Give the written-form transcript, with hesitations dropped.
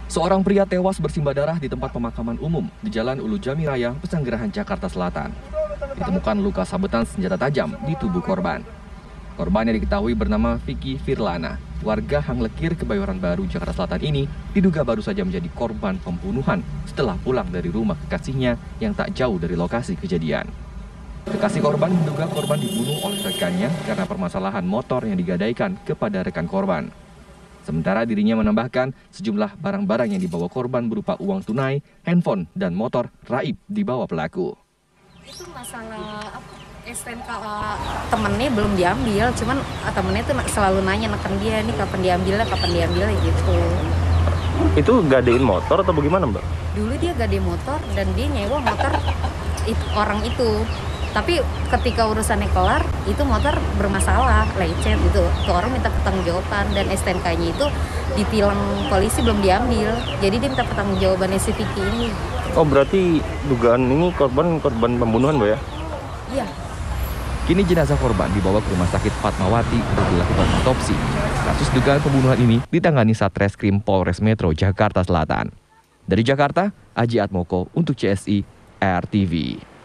Seorang pria tewas bersimbah darah di tempat pemakaman umum di Jalan Ulu Jami Raya, Pesanggerahan, Jakarta Selatan. Ditemukan luka sabetan senjata tajam di tubuh korban. Korban yang diketahui bernama Vicky Firlana, warga Hanglekir, Kebayoran Baru, Jakarta Selatan ini diduga baru saja menjadi korban pembunuhan setelah pulang dari rumah kekasihnya yang tak jauh dari lokasi kejadian. Kekasih korban menduga korban dibunuh oleh rekannya karena permasalahan motor yang digadaikan kepada rekan korban. Sementara dirinya menambahkan sejumlah barang-barang yang dibawa korban berupa uang tunai, handphone, dan motor raib dibawa pelaku. Itu masalah STNK temennya belum diambil, cuman temennya tuh selalu nanya neken dia, nih kapan diambilnya gitu. Itu gadein motor atau bagaimana, Mbak? Dulu dia gadein motor dan dia nyewa motor orang itu. Tapi ketika urusannya kelar, itu motor bermasalah, lecet gitu. Tuh orang minta pertanggungjawaban dan STNK-nya itu ditilang polisi belum diambil. Jadi dia minta pertanggungjawabannya si Vicky ini. Oh, berarti dugaan ini korban pembunuhan, Mbak ya? Iya. Kini jenazah korban dibawa ke Rumah Sakit Fatmawati untuk dilakukan otopsi. Kasus dugaan pembunuhan ini ditangani Satreskrim Polres Metro Jakarta Selatan. Dari Jakarta, Aji Atmoko untuk CSI RTV.